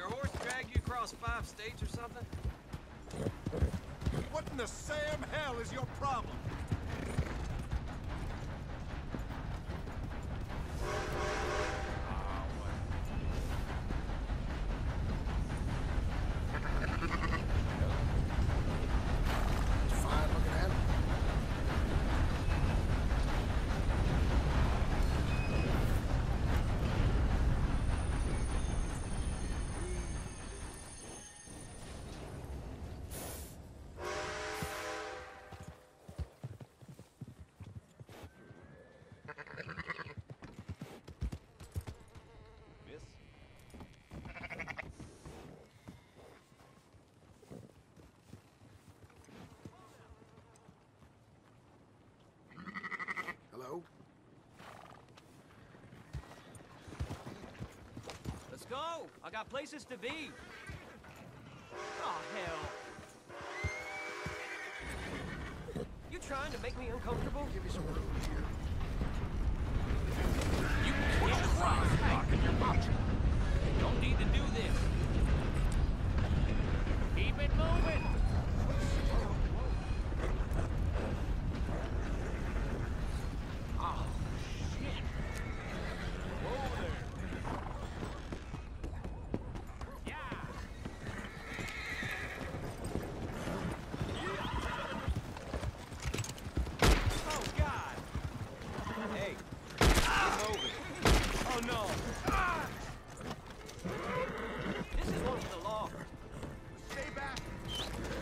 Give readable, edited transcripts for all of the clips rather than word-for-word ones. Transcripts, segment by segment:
your horse drag you across 5 states or something? What in the Sam hell is your problem? Fine looking at him. Miss? Hello? Let's go! I got places to be! Oh, hell! You trying to make me uncomfortable? Give you some room here. You can't rocking your mouth. Don't need to do this. Keep it moving! Oh, shit! Whoa there! Yeah! Oh, God! Hey, keep moving. Oh, no! Ah! This is one for the law. Stay back!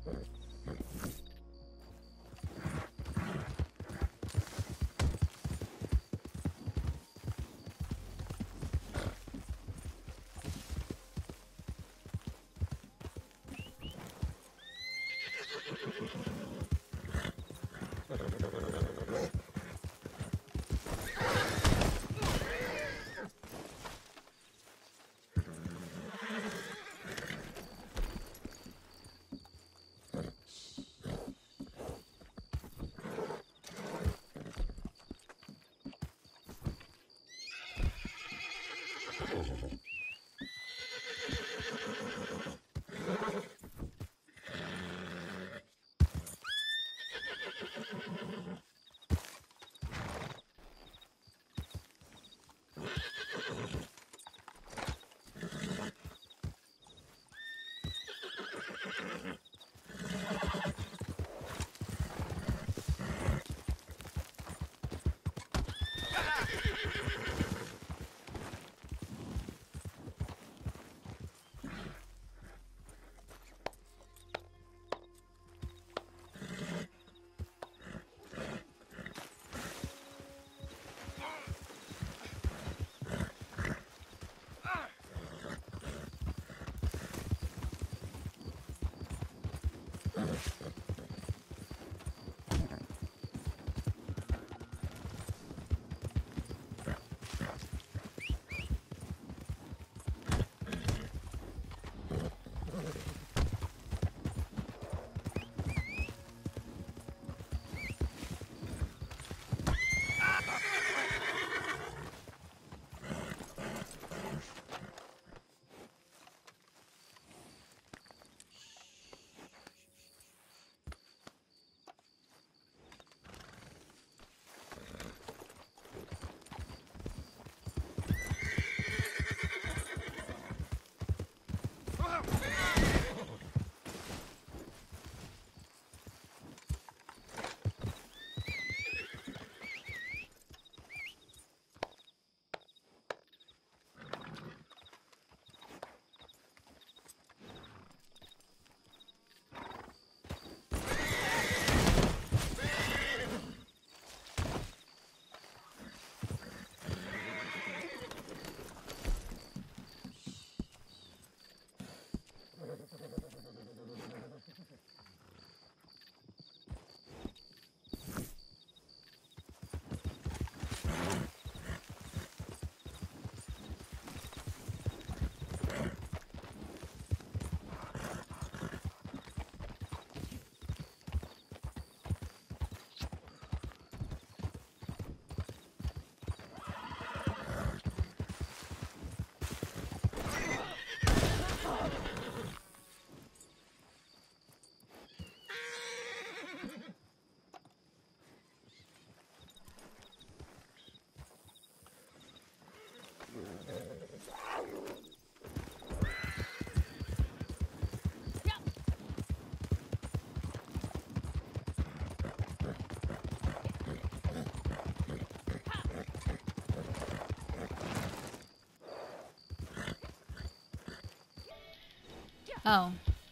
Oh.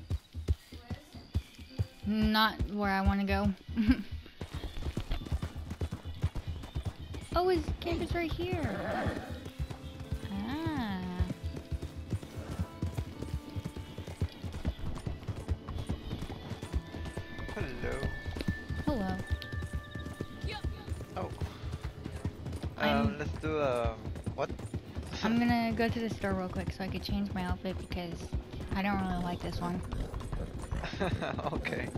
Not where I want to go. Oh, his cave is right here. Ah. Hello. Hello. Oh. I'm- Let's do what? I'm gonna go to the store real quick so I could change my outfit because I don't really like this one. Okay.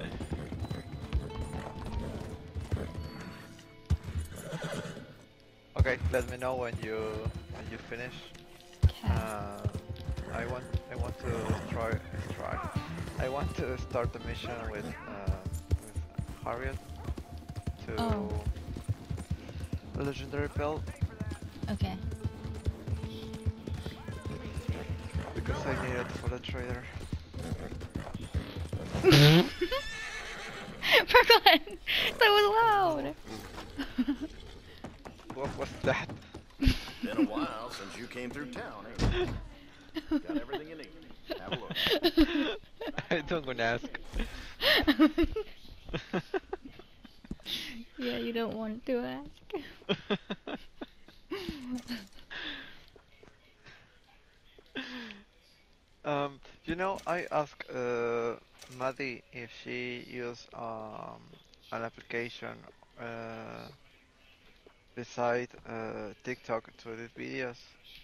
Okay, let me know when you finish. Okay. I want to try. I want to start the mission with Harriet to Oh. a legendary belt Okay. because I need it for the trader. Brooklyn! That was loud! What was that? Been a while since you came through town, ain't it? Got everything you need. Have a look. I Don't gonna ask. Yeah, you don't want to ask. You know, I asked Maddie if she used an application uh, beside TikTok to edit videos.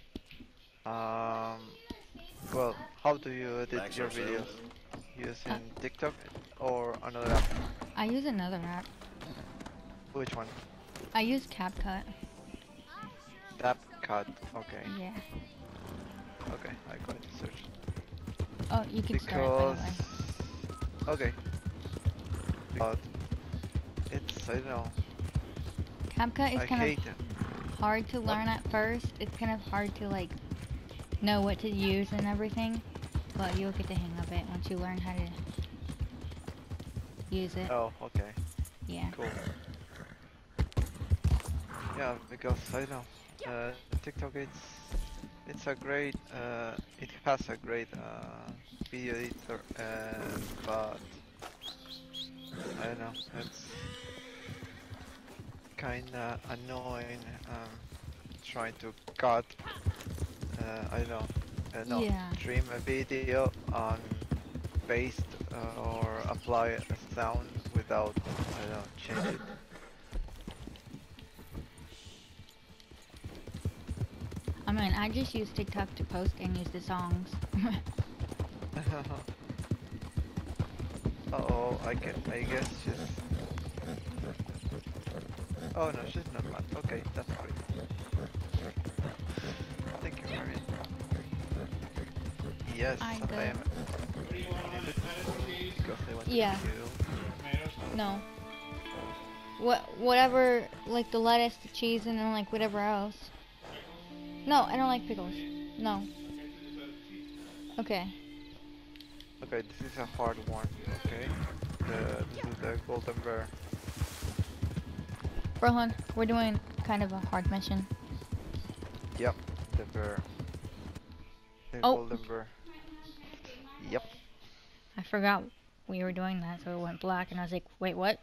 Um, well, how do you edit Max your or Zoom? videos? Using TikTok or another app? I use another app. Which one? I use CapCut. CapCut. Okay. Yeah. Okay, I'm going to search. Oh, you can start by Because the way. okay, but it's I don't know. CapCut is I kind hate of it. hard to learn at first. It's kind of hard to like know what to use and everything, but you'll get the hang of it once you learn how to use it. Oh, okay, Yeah. cool. Yeah, because I don't know. TikTok it's a great it has a great video editor, but I don't know. It's kinda annoying trying to cut. I don't know. No, Yeah. trim a video and paste or apply a sound without I don't know change it. I mean, I just use TikTok to post and use the songs. Oh, I guess she's. Oh no, she's not mad. Okay, that's great. Thank you, Marion. Yes, I I go. am. Because I want Yeah. to kill. No. Whatever, like the lettuce, the cheese, and then like whatever else. No, I don't like pickles. No. Okay. Okay, this is a hard one. Okay, this is the golden bear. Rohan, we're doing kind of a hard mission. Yep, the bear. The Oh. golden bear. Yep. I forgot we were doing that, so it went black, and I was like, wait, what?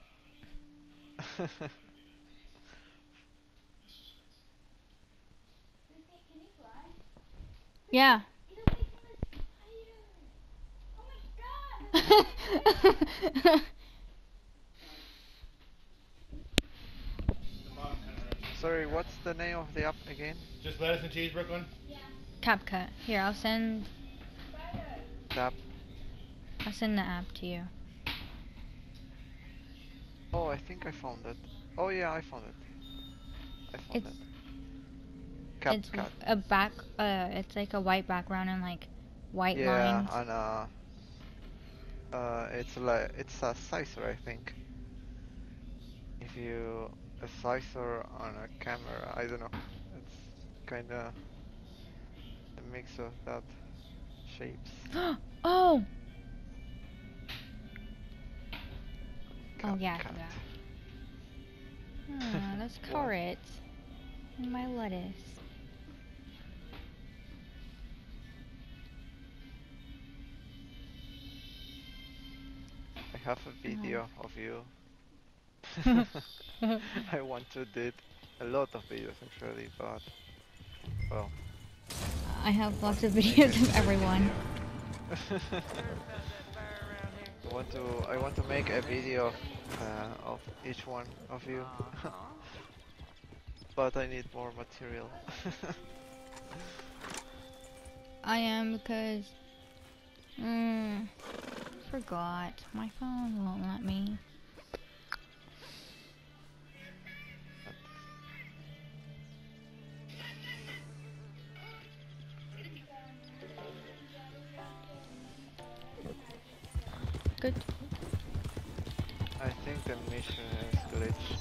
Yeah. Sorry, what's the name of the app again? Just lettuce and cheese, Brooklyn? CapCut. Here, I'll send Tap. the app to you. Oh, I think I found it. Oh yeah, I found it. I found It's- it. It's CapCut. a back. It's like a white background and like white Yeah, lines. and it's a sizer, I think. If you a sizer on a camera, I don't know. It's kinda a mix of that shapes. Oh. Oh yeah. CapCut. Yeah. That's What? carrots. And my lettuce. I have a video of you. I want to do a lot of videos actually, but well. I have lots of videos of everyone. I want to make a video of each one of you, but I need more material. I am because forgot. My phone won't let me. Good. I think the mission is glitched.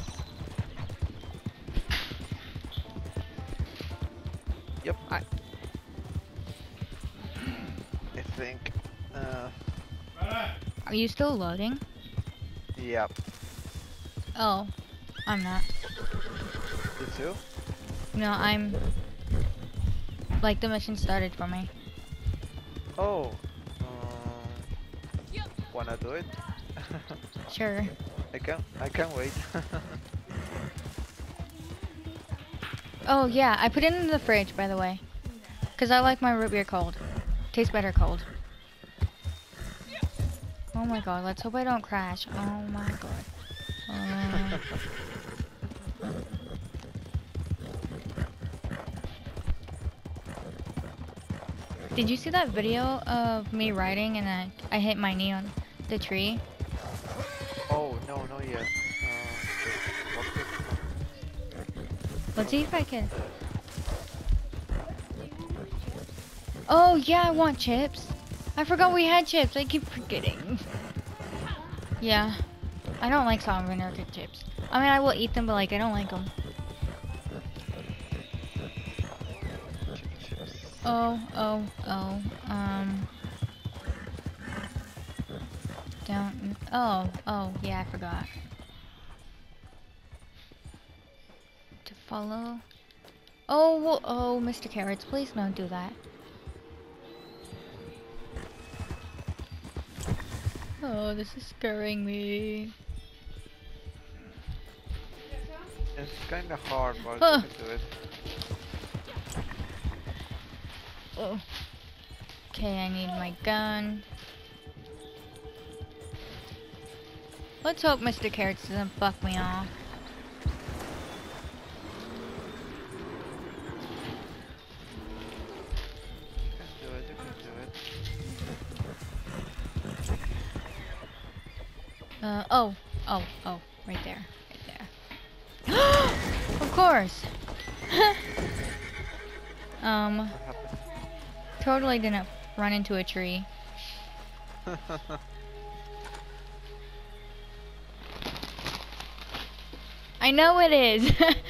Yep. I think. Are you still loading? Yep. Oh, I'm not. You too? No, I'm. Like the mission started for me. Oh. Wanna do it? Sure. I can wait. Oh yeah, I put it in the fridge, by the way. Cause I like my root beer cold. Tastes better cold. Oh my god, let's hope I don't crash. Oh my god. Did you see that video of me riding and I hit my knee on the tree? Oh no, not yet. What's this? Let's see if I can. Oh yeah, I want chips. I forgot we had chips. I keep forgetting. Yeah, I don't like salt and vinegar chips. I mean, I will eat them, but like I don't like them. Oh. Don't. Oh, yeah, I forgot. To follow. Oh, Mr. Carrots, please don't do that. Oh, this is scaring me. It's kinda hard, but Huh. you can do it. Oh. Okay, I need my gun. Let's hope Mr. Carrots doesn't fuck me off. You can do it. Right there. Of course. What happened? Totally didn't run into a tree. I know it is.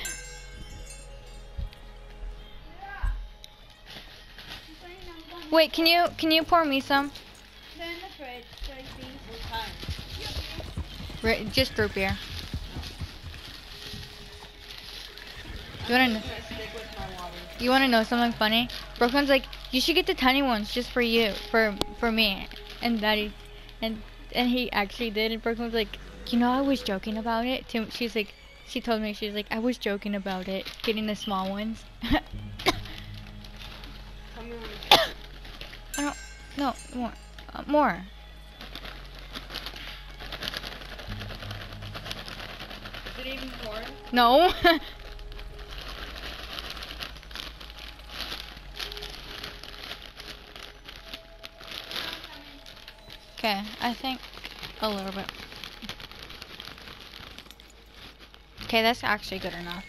Wait, can you pour me some? They're in the fridge, so it's being full time. Just root beer. You wanna know something funny? Brooklyn's like, you should get the tiny ones just for you, for me, and Daddy, and he actually did. And Brooklyn was like, you know, I was joking about it. She's like, she told me, she's like, I was joking about it, getting the small ones. I don't, no, more. Is it even corn? No. Okay, I think a little bit. Okay, that's actually good enough.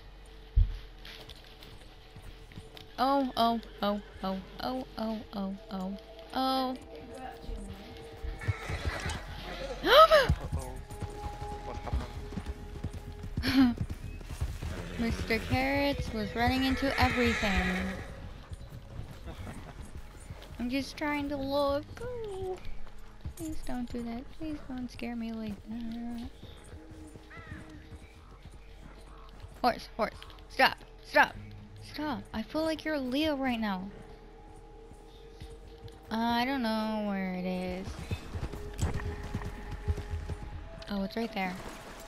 Oh. Uh-oh. What happened? Mr. Carrots was running into everything. I'm just trying to look. Oh, please don't do that. Please don't scare me like that. Horse. Stop. I feel like you're Leo right now. I don't know where it is. Oh, it's right there.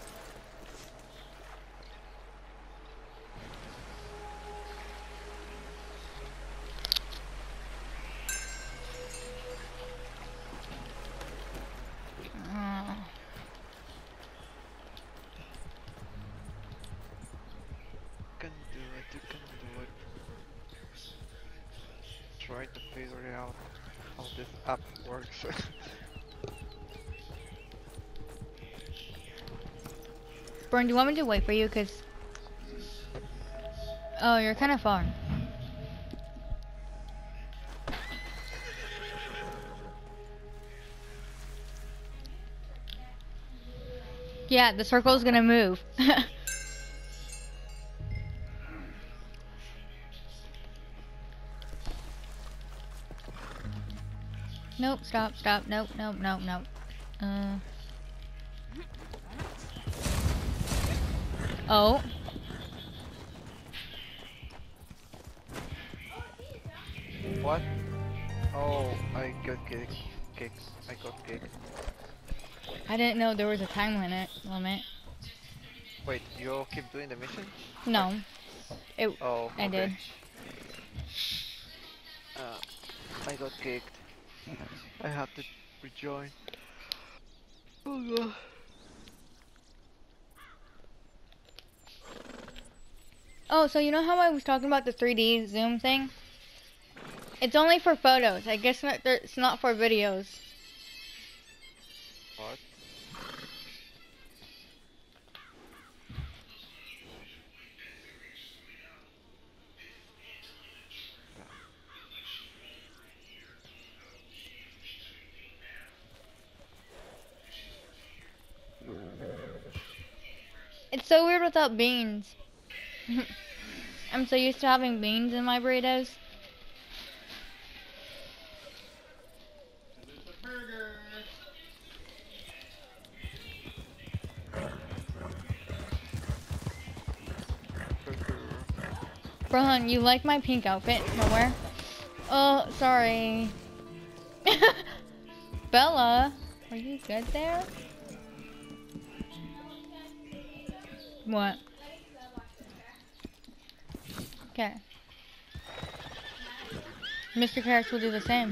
You can do it. Try to figure out how this app works. Burn, do you want me to wait for you? Cause oh, you're kind of far. Yeah, the circle's gonna move. Nope, stop, nope. Oh. What? Oh, I get kicked. I got kicked. I didn't know there was a time limit. Wait, you keep doing the mission? No. It. Oh, I okay. did. I got kicked. I have to rejoin. Oh god. Oh, so you know how I was talking about the 3D zoom thing? It's only for photos. I guess it's not for videos. What? It's so weird without beans. I'm so used to having beans in my burritos. Rohan, you like my pink outfit? Nowhere? Oh, sorry. Bella, are you good there? What? Okay. Mr. Carrots will do the same.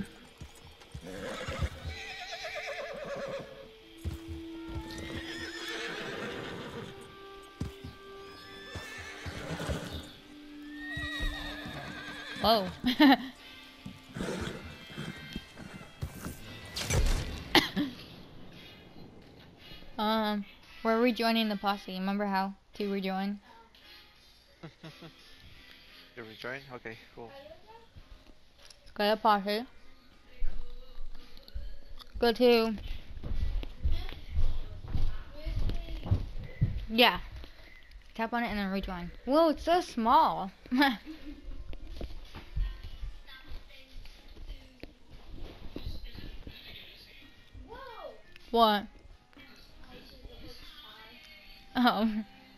Whoa. We're rejoining the posse. Remember how to rejoin? You rejoin? Okay, cool. Go to posse. Go to... Yeah. Tap on it and then rejoin. Whoa, it's so small. What? Oh.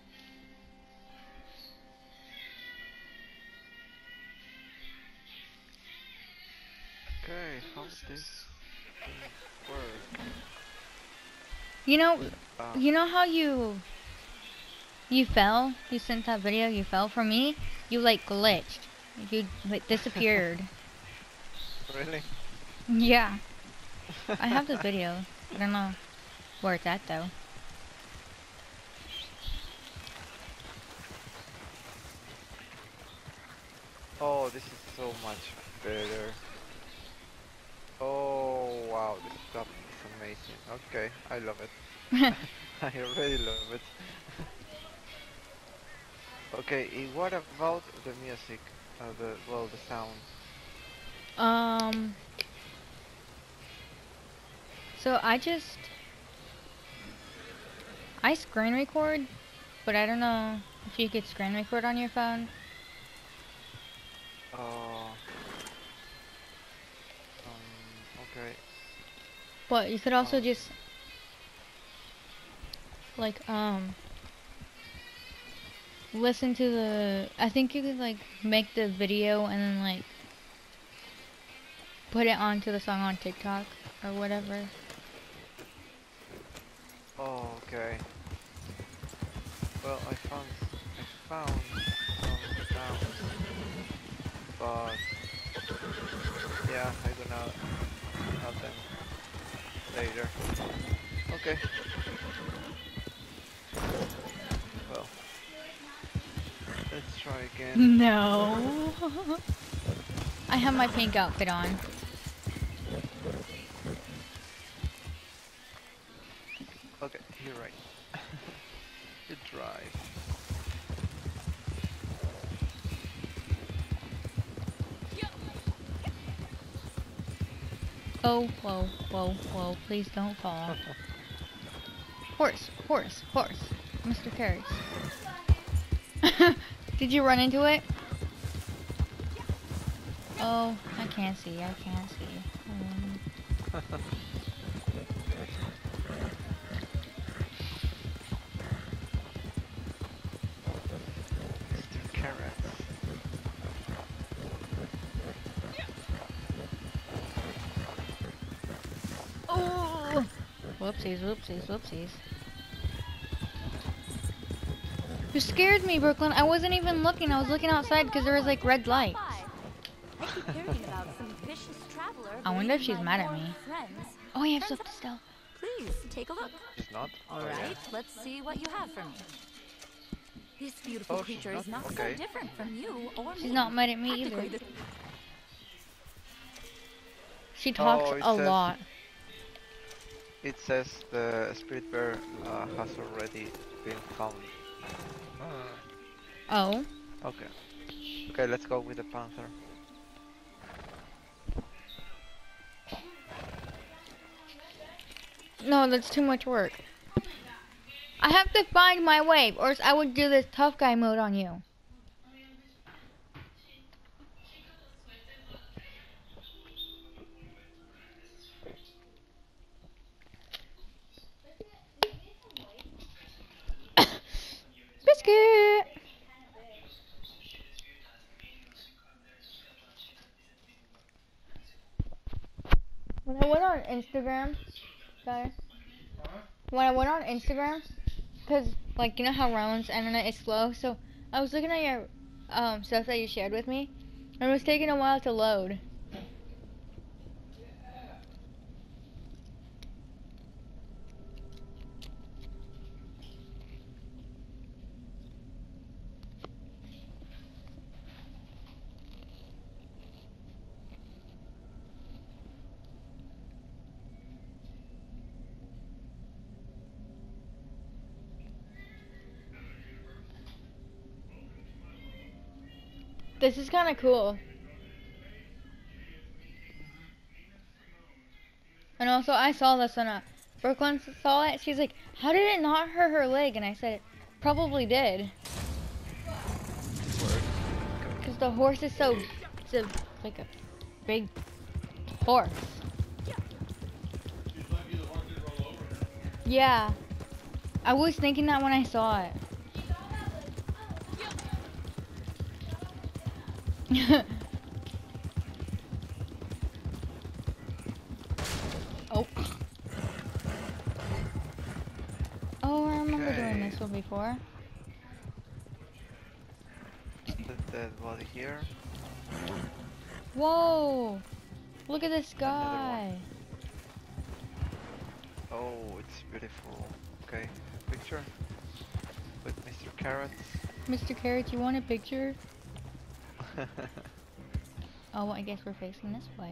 Okay, how does this thing work? You know how you fell? You sent that video, you fell for me? You like glitched. You like disappeared. Really? Yeah. I have the video. I don't know where it's at though. Oh, this is so much better. Oh, wow, this stuff is amazing. Okay, I love it. I already love it. Okay, what about the music? The sound. So I screen record, but I don't know if you could screen record on your phone. Okay. But you could also just like listen to the, I think you could like make the video and then like put it onto the song on TikTok or whatever. Oh, okay. Well, I found some sounds, but yeah, I'm gonna add them later. Okay. Well, let's try again. No. I have my pink outfit on. Okay, you're right. You drive. Oh, whoa, whoa, whoa, please don't fall. Horse, horse, horse. Mr. Carrots. Did you run into it? Oh, I can't see, I can't see. Mr. Carrots. Whoopsies, whoopsies, whoopsies. You scared me, Brooklyn. I wasn't even looking. I was looking outside because there was like red lights. I keep hearing about some vicious traveler. I wonder if she's bringing mad my at me. more friends. Oh, I have stuff to steal. Please take a look. She's not? All Oh, yeah. right, let's see what you have for me. This beautiful Oh, she's creature is not? not Okay. so different from you or me. She's not mad at me either. Practically the- She talks it a says- lot. It says the spirit bear has already been found. Oh. Okay. Okay, let's go with the panther. No, that's too much work. I have to find my wave, or else I would do this tough guy mode on you. Biscuit! When I went on Instagram, guys, when I went on Instagram, because, like, you know how Rowan's internet is slow, so I was looking at your stuff that you shared with me, and it was taking a while to load. This is kind of cool. And also, I saw this when Brooklyn saw it. She's like, how did it not hurt her leg? And I said, it probably did. Because the horse is so, like a big horse. Yeah. I was thinking that when I saw it. Oh. Oh, I remember doing Okay. this one before. The dead body here. Whoa! Look at this Another guy. Oh, it's beautiful. Okay, picture with Mr. Carrots. Mr. Carrot, you want a picture? Oh, I guess we're facing this way.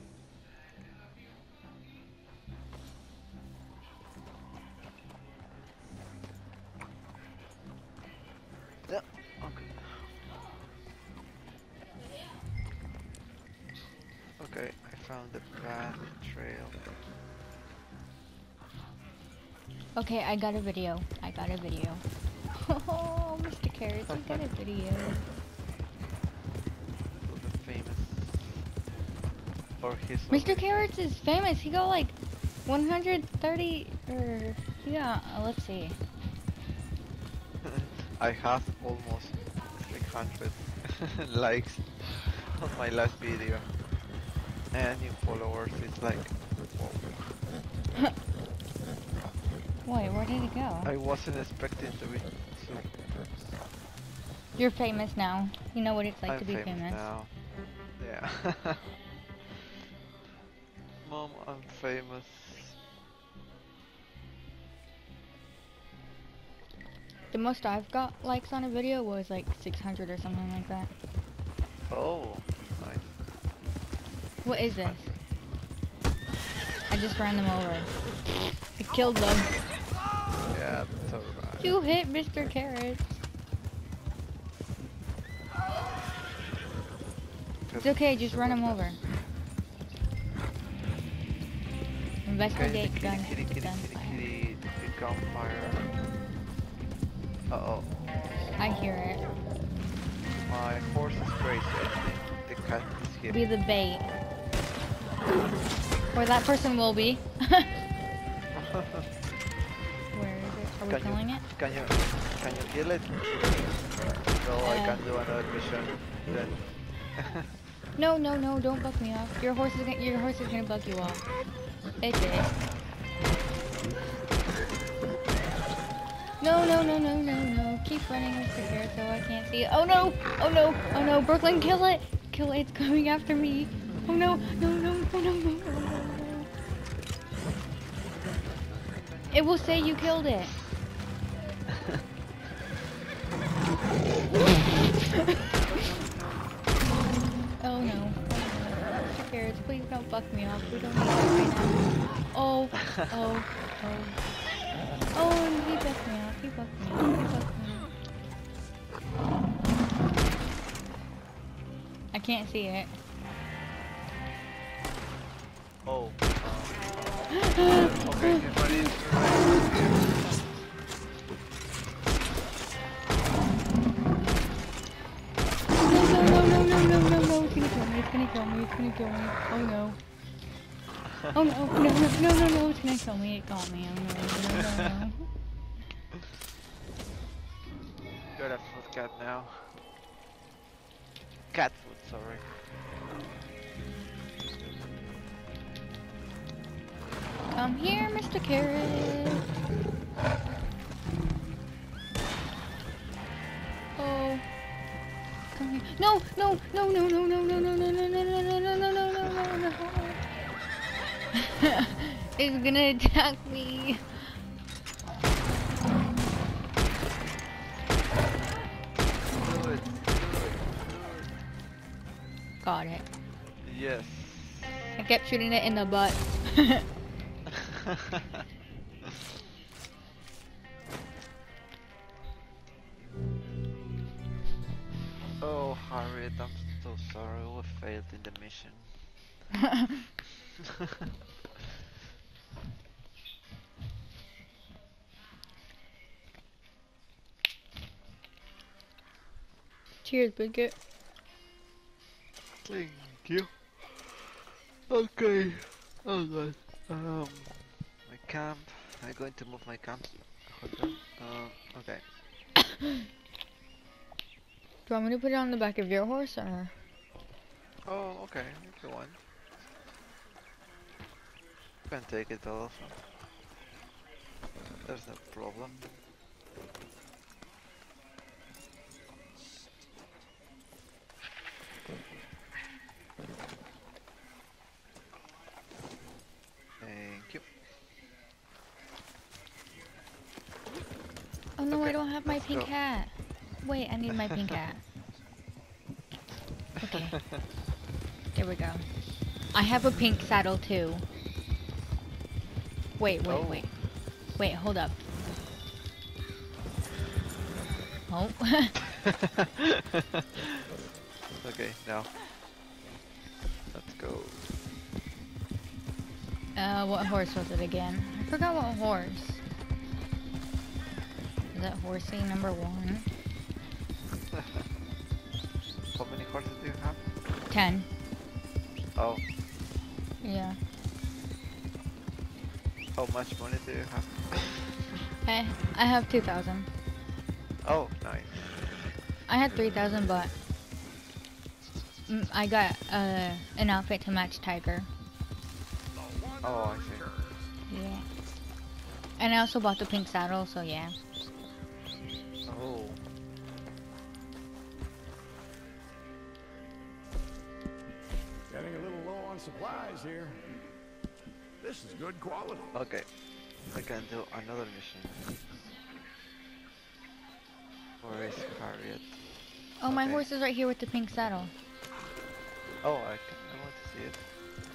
Yeah, okay. Okay, I found the path trail. Okay, I got a video. I got a video. Oh, Mr. Carrot, you got a video. The famous. Or his. Mr. Carrots is famous. He got like 130 or yeah. Let's see. I have almost 600 likes on my last video, and in followers it's like, whoa. Wait, where did it go? I wasn't expecting to be so. You're famous now. You know what it's like I'm to be famous. now. Yeah. Mom, I'm famous. The most I've got likes on a video was like 600 or something like that. Oh, nice. What is this? I just ran them over. I killed them. Yeah, that's alright. You hit Mr. Carrot. It's okay, just run him over. Investigate gun. Kitty, the gunfire. Uh-oh. I hear it. My horse is crazy, I think. The cat is here. Be the bait. Or that person will be. Where is it? Are we killing it? Can you kill it? So I can do another mission then. No, no, no! Don't bug me off. Your horse is gonna bug you off. It did. No, no, no, no, no, no. Keep running, Mr. Carrot, so I can't see it. Oh no! Oh no! Oh no! Brooklyn, kill it! Kill it! It's coming after me! Oh no! No, no, no, no, no, no, no, no. It will say you killed it. Oh no. Mr. Carrots, please don't fuck me off. We don't need that right now. Oh, oh, oh. Oh, he fucked me off. He fucked me off. He fucked me off. I can't see it. Oh. Okay, get ready to No, it's gonna kill me, it's gonna kill me, it's gonna kill me. Oh no. Oh no, no, no, no, no, no, it's gonna kill me, it got me. Oh no, no, no, no. You're a food cat now. Cat food, sorry. Come here, Mr. Carrot. Oh. Come here. No, no, no, no, no, no, no, no, no, no, no, no, no, no, no, no, no, no, no. It's gonna attack me. Do it. Got it. Yes. I kept shooting it in the butt. Oh, Harriet, I'm so sorry. We failed in the mission. Cheers, Bridget. Thank you. Okay. Oh god. My camp. I'm going to move my camp. Hold on. Okay. Do you want me to put it on the back of your horse or? Oh, okay. If you want. You can take it off. There's no problem. Thank you. Oh no, I Okay, don't have my let's pink go. hat. Wait, I need my pink hat. Okay. There we go. I have a pink saddle too. Wait, wait, Oh. wait. Wait, hold up. Oh. Okay, now. Let's go. What horse was it again? I forgot what horse. Is that horsey number 1? How many horses do you have? 10. Oh, Yeah. how much money do you have? I have 2,000. Oh, nice. I had 3,000, but I got an outfit to match Tiger. Oh, I see. Yeah. And I also bought the pink saddle, so yeah. Oh. Getting a little low on supplies here. This is good quality. Okay. I can do another mission. Where is Harriet? Oh, my Okay. horse is right here with the pink saddle. Oh, I want to see it.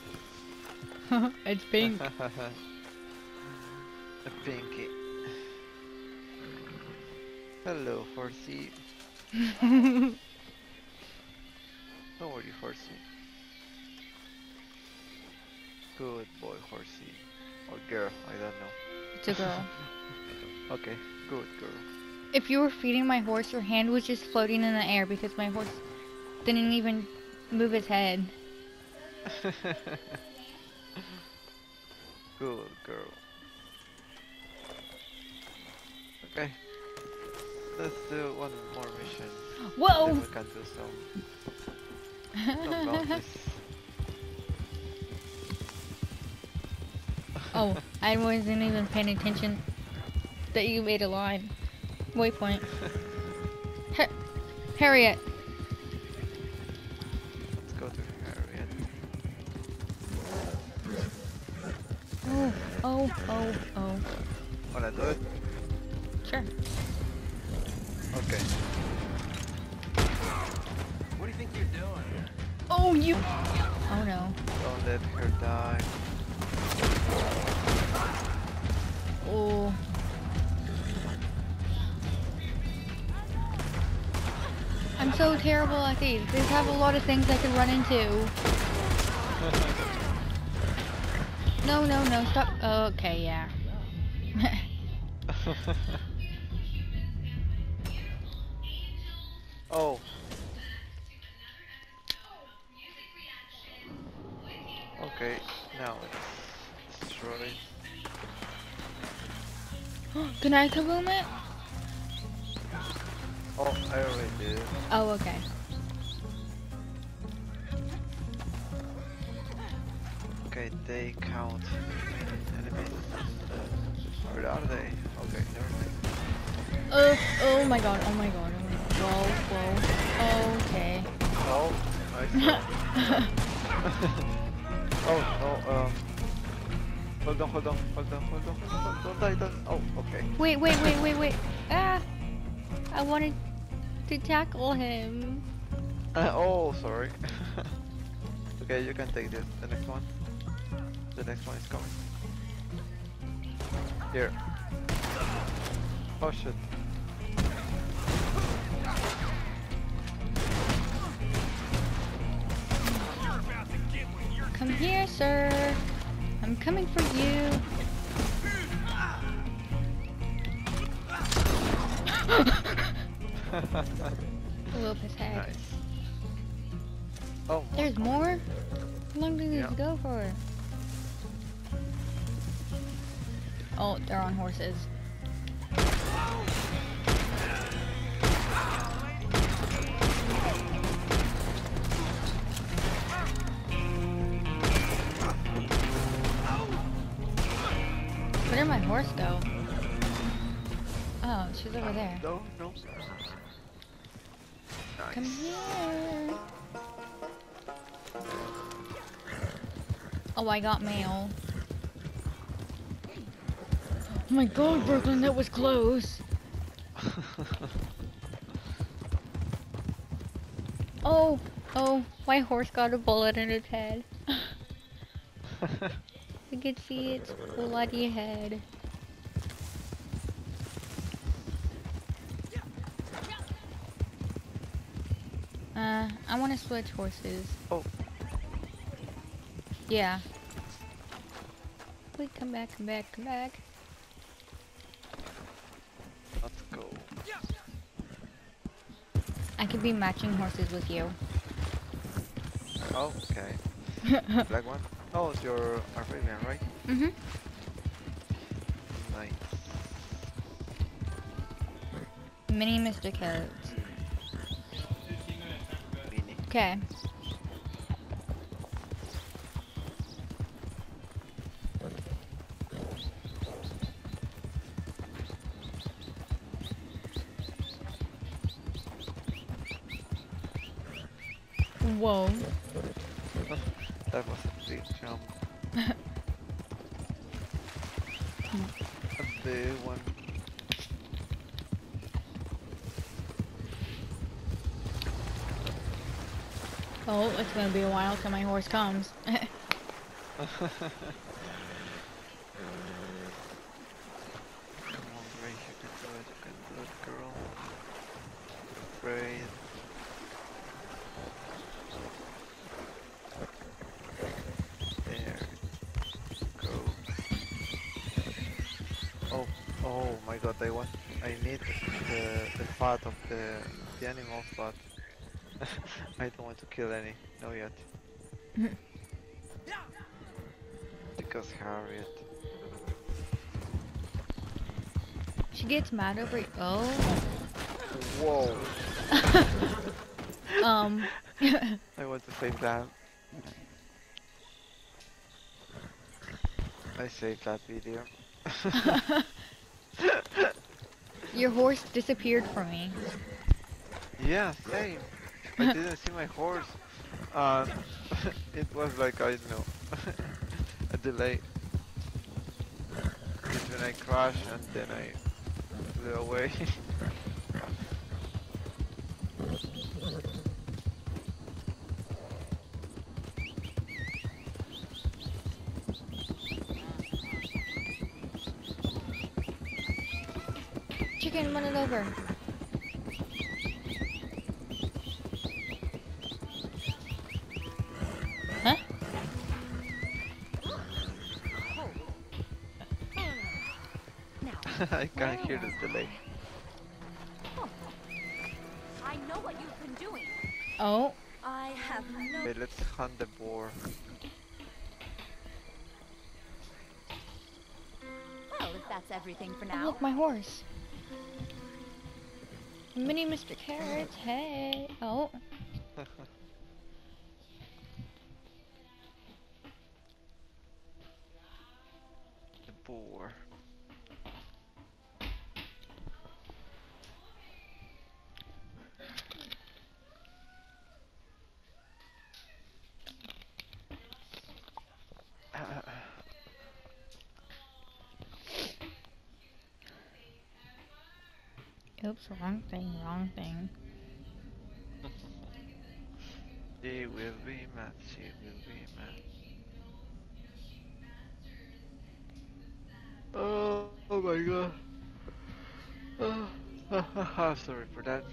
It's pink. A pinky. Hello, horsey. How are you, horsey? Good boy, horsey. Or girl, I don't know. It's a girl. Okay, good girl. If you were feeding my horse, your hand was just floating in the air because my horse didn't even move its head. Good girl. Okay. Let's do one more mission. Whoa! Then we can do some bounties. Oh, I wasn't even paying attention. that you made a line. Waypoint. Harriet. Let's go to Harriet. Oh. Wanna do it? Sure. Okay. What do you think you're doing? Oh, you. Oh no. Don't let her die. Oh. I'm so terrible at these. These have a lot of things I could run into. No, stop. Oh, okay, yeah. Oh. Okay, now it's destroyed. Can I kaboom it? Oh, I already did. Oh, okay. Okay, they count enemies. Where are they? Okay, never mind. Oh my god. Whoa. Okay. Oh, I saw. Oh, no, hold on. Don't die, don't. Oh, okay. Wait. Ah! I wanted to tackle him. Oh, sorry. Okay, you can take this. The next one. The next one is coming. Here. Oh shit. Come here, sir. I'm coming for you. Whoop his head. Nice. Oh, There's more? How long do these Yeah. go for? Oh, they're on horses. Where did my horse go? Oh, she's over there. No. Come Nice. here. Oh, I got mail. Oh my god, Brooklyn, that was close. Oh, my horse got a bullet in its head. You can see its bloody head. I want to switch horses. Oh. Yeah. Wait, come back. Let's go. I could be matching horses with you. Oh, okay. Black one? Oh, it's your Armenian, right? Mm-hmm. Nice. Mini Mr. Carrots. Mini. Okay. Whoa. That was a big jump. A big one. Oh, it's gonna be a while till my horse comes. Come on, Grace, you can do it, girl. Afraid. There. Go. Oh my god, I need the fat of the animal fat. I don't want to kill any, no yet. Because Harriet. She gets mad over it. Oh. Whoa. I want to save that. I saved that video. Your horse disappeared from me. Yeah, same. I didn't see my horse. Uh, it was like, I don't know, a delay. Between I crashed and then I flew away. Chicken, run it over. Huh? I can't hear the delay. I know what you've been doing. Oh, I have no. Okay, let's hunt the boar. Well, if that's everything for oh, now. look, my horse. Mini Mr. Carrots, hey. Oh, The boar. oops, wrong thing, wrong thing. She will be mad, she will be mad. Oh my god. Oh, sorry for that.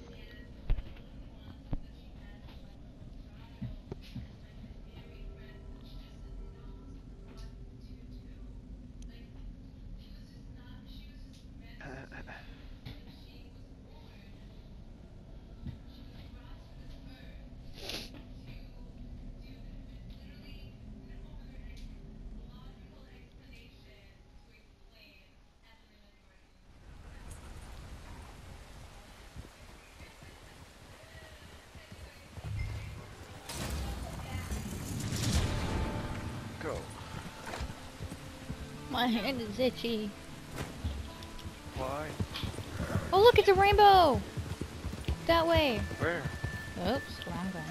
Go. My hand is itchy. Why? Oh, look, it's a rainbow! That way. Where? Oops, wrong one.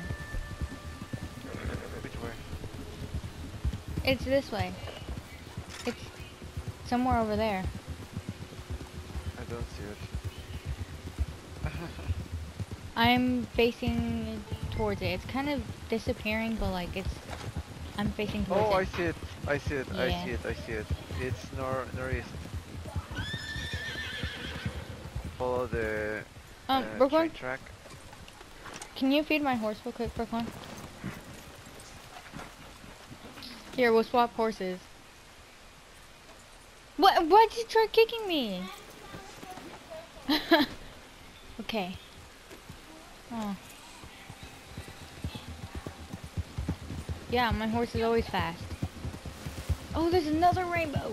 Which way? It's this way. It's somewhere over there. I don't see it. I'm facing towards it. It's kind of disappearing, but like I'm facing towards Oh, I it. see it. I see it. I Yeah. see it. I see it. It's northeast. Follow the Brooklyn, train track. can you feed my horse real quick, Brooklyn? Here, we'll swap horses. What? Why'd you try kicking me? Okay. Oh. Yeah, my horse is always fast. Oh, there's another rainbow.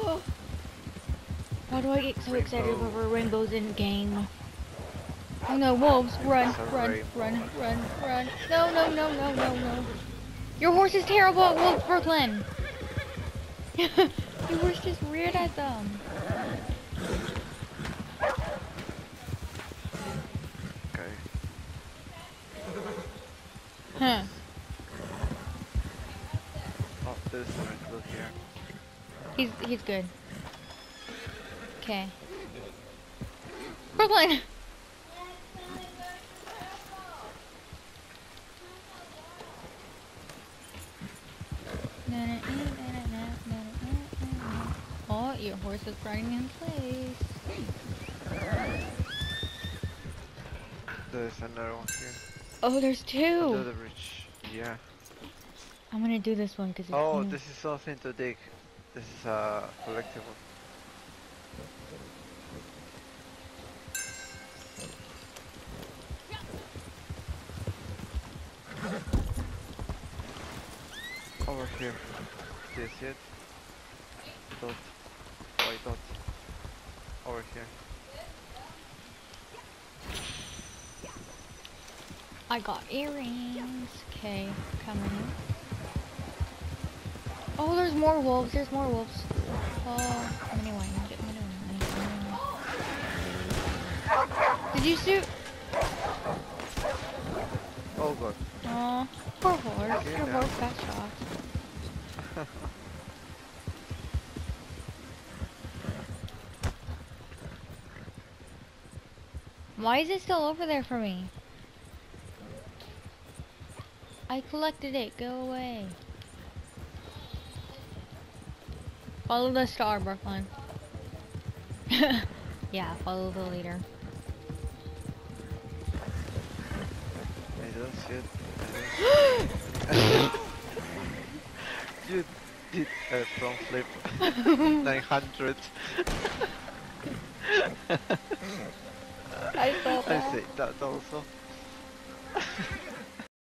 Why do I get so excited Rainbow. over rainbows in game? Oh no, wolves! Run, It's a run, rainbow. run, run, run! No, no, no, no, no, no! Your horse is terrible at wolves, Brooklyn. Your horse just reared at them. Okay. Huh? Oh, there's something to look here. He's good. Okay. Brooklyn. Oh, your horse is running in place. There's another one here. Oh, there's Under two. the bridge. Yeah. I'm gonna do this one because it's Oh, new. this is something to dig. This is a collectible. Over here. Do you see it? Dot. White dot. Over here. I got earrings. Okay, coming. Oh, there's more wolves. There's more wolves. Oh, mini wine. Get mini wine. Did you shoot? Oh god. Aw, poor horse. Okay, Your now. horse got shot. Why is it still over there for me? I collected it. Go away. Follow the star, Brooklyn. Yeah, follow the leader. I don't see it. I don't see it. You did a front flip. 900. I saw I that. say that also.